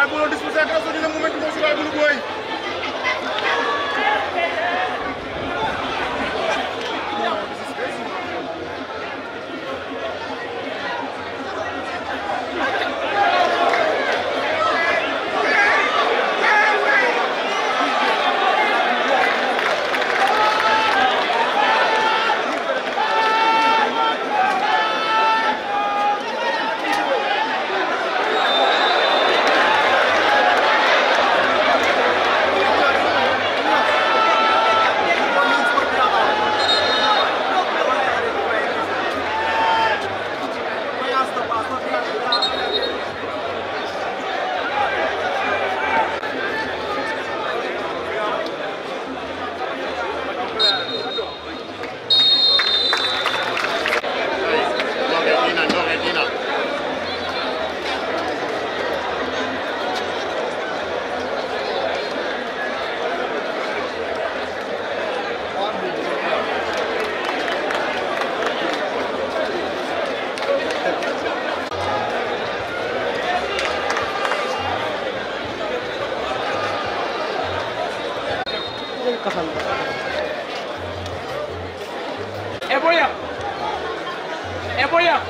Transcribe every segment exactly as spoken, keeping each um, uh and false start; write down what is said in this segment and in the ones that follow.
hay bolo disputar caso de un momento no se va a boy. Eh voy a. Eh voy a.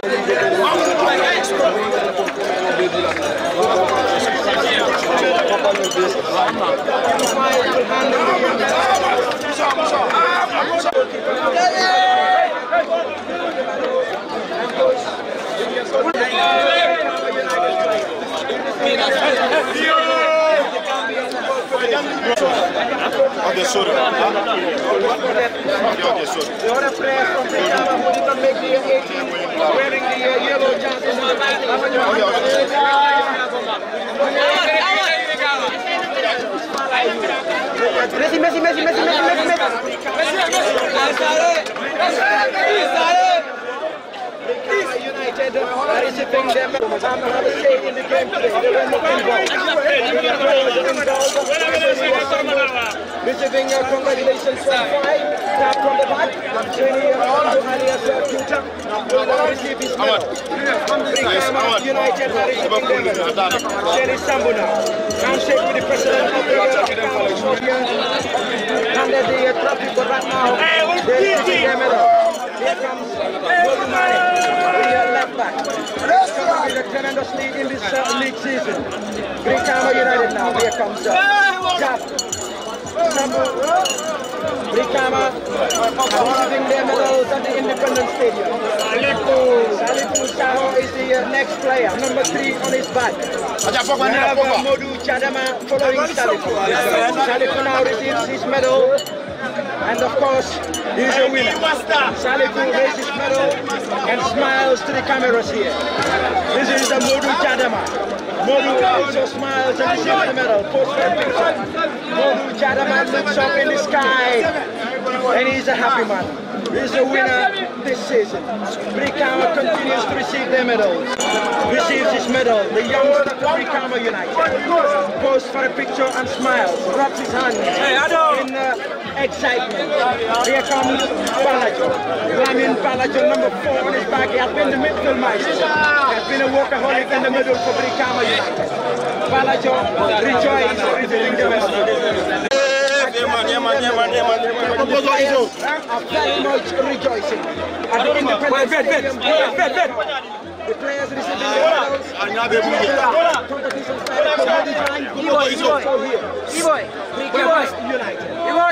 Okay, sorry. Okay, sorry. The other player from Brikama who did not make the eighteen, wearing the uh, yellow jersey. Messi, Messi, Messi, Messi, Messi, Messi, Brikama United are receiving them. I'm going to say in the game today. They were not involved. Receiving uh, congratulations from five. Tap from the back. Training on to alias Kuta. Will receive his medal. Brikama United are receiving their medal. There is Sambu now. Handshake with the president of the handed the trophy, but right now they're receiving their medal. Here comes Brikama, the left back. With a tremendous lead in this uh, league season. Brikama United now. Here comes uh, G A F. Brikama receiving their medals at the Independence Stadium. Salifu Saho is the uh, next player, number three on his back. We have uh, Modu Chadama following Salifu. Salifu now receives his medal. And of course, he's a winner. Salifu raises his medal and smiles to the cameras here. This is the Modu Chadama. Modu also smiles and receives the medal. Post for a picture. Modu Chadama looks up in the sky and he's a happy man. He's a winner this season. Brikama continues to receive their medals. Receives his medal. The youngster of Brikama United posts for a picture and smiles. Rubs his hands in uh, excitement. Here comes Balajo. Lamin Balajo, number four on his back. He has been the midfield maestro. He has been a workaholic in the middle for Brikama United. Balajo rejoices receiving the medal. Yeah, man, yeah, man, yeah, man, yeah, man. The players are very much rejoicing at the Independence Stadium. The players receiving the medals. Competition started for the time. Brikama United.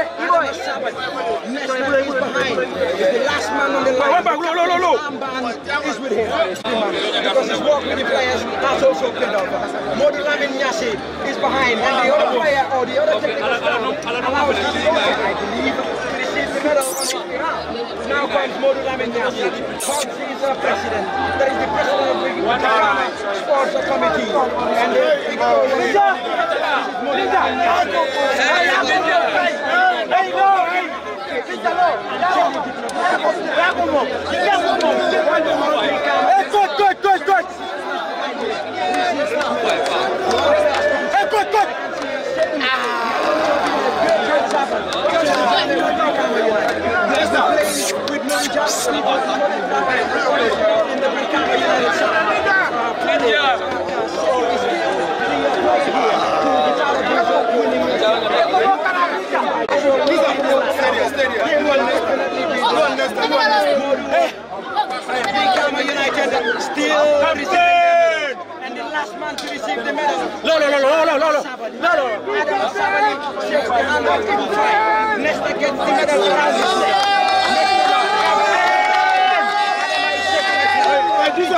Nesta is behind. He's the last man on the line. Armband is with him. Because his work with the players has also paid off. Modu Lamin Nyasi is behind. And the other player or the other technical staff allows him to go, I believe, to receive the medal on his behalf. Now comes Modu Lamin Nyasi. Hobbs is the president. That is the president of the Brikama Sports Committee. And the Linda! Linda! Hey, no! Good, good, good, good! Hey, good, good! With no just in the Brikama United Brikama United still receiving, and the last man to receive the medal. No, no, no, no, no, no, no, no, no. Adam Savani shakes the hand of him. Nesta gets the medal around his neck.